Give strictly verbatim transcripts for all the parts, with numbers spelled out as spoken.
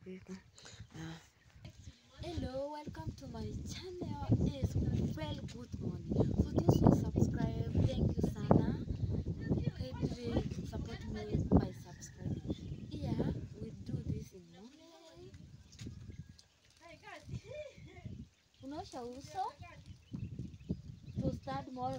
Hello, welcome to my channel. It's well good morning. For those who subscribe, thank you sana. Kindly support me by subscribing. Here we do this in morning. Unaosha uso to start more.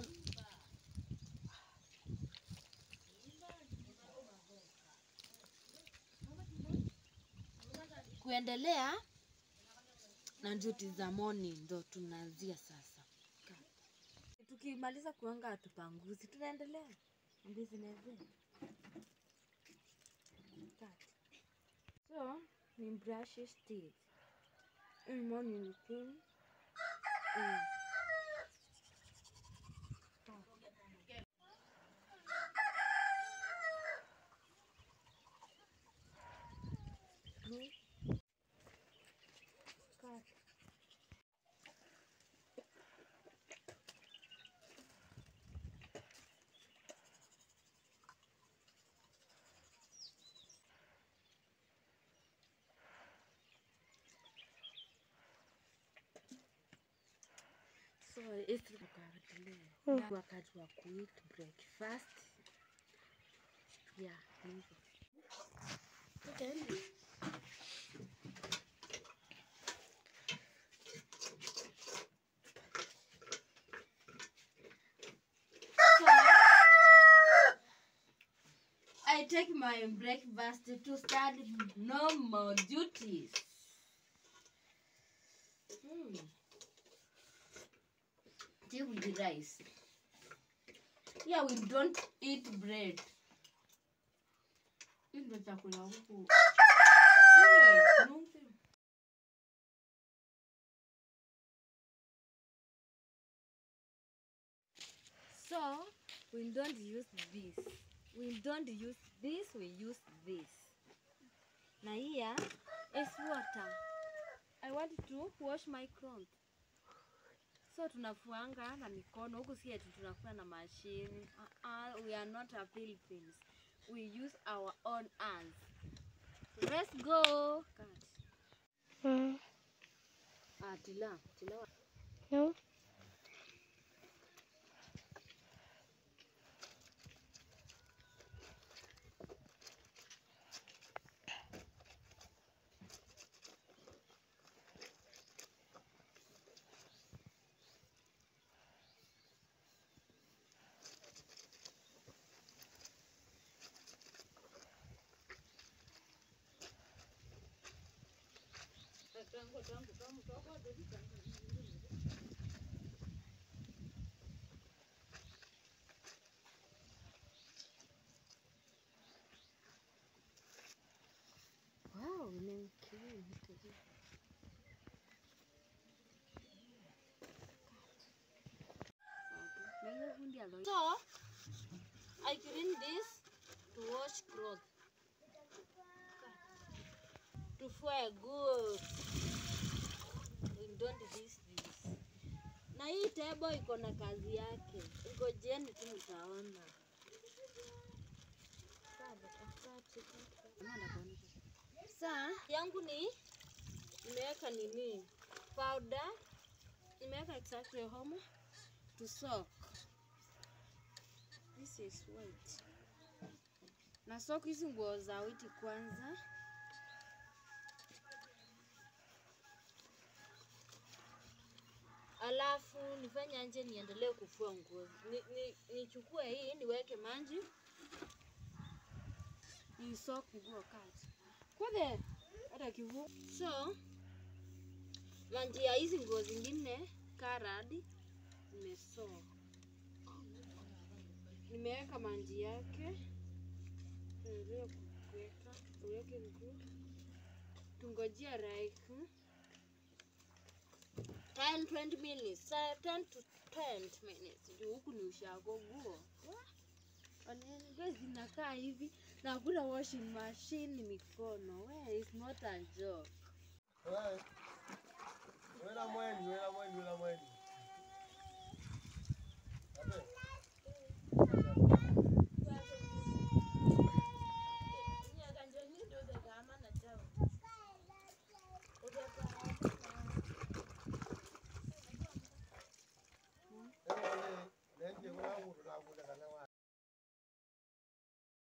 Kuendelea na duty za morning ndo tunaanzia sasa. Tukimaliza kuanga hatupanguzi, tunaendelea na business zetu. So, ni brush teeth. In morning routine. Mm. So, it's wakati wa kueat breakfast. Yeah, hivyo. Okay. So, I take my breakfast to start normal duties. Hmm. Tea with rice. Yeah, we don't eat bread. Ndio chakula huku. So, we don't use this. We don't use this, we use this. Na here is water. I want to wash my clothes. So tunafuanga na mikono, huku si eti tunafua na machine. Uh -uh, we are not a Philippines. We use our own hands. Let's go. Cut. Mm. Ah, tila, tila. No. Wow, nimekiri mtezi. So, I clean this to wash clothes. To fry good. We don't use this. Na hii table iko na kazi yake. Iko jeni tu mtaona. Saa yangu ni nimeweka nini? Powder. Nimeweka exactly homo to soak. This is white. Na soak hizi nguo za white kwanza. Alafu nifanye anje niendelee kufua nguo. Ni, ni, nichukue hii niweke maji. Ni soak nguo kati. Kode hata kivu. So maji ya hizi nguo zingine karadi nimesoak. Nimeweka maji yake. Ndio kuweka, uweke nguo. Tungojea like ten to twenty minutes. Uh, ten to twenty minutes. Ndio huku ni ushago nguo. Wanene guys inakaa hivi na hakuna washing machine mikono. Where is not a joke. Hey. Wela mweni, wela mweni, wela mweni. Abe.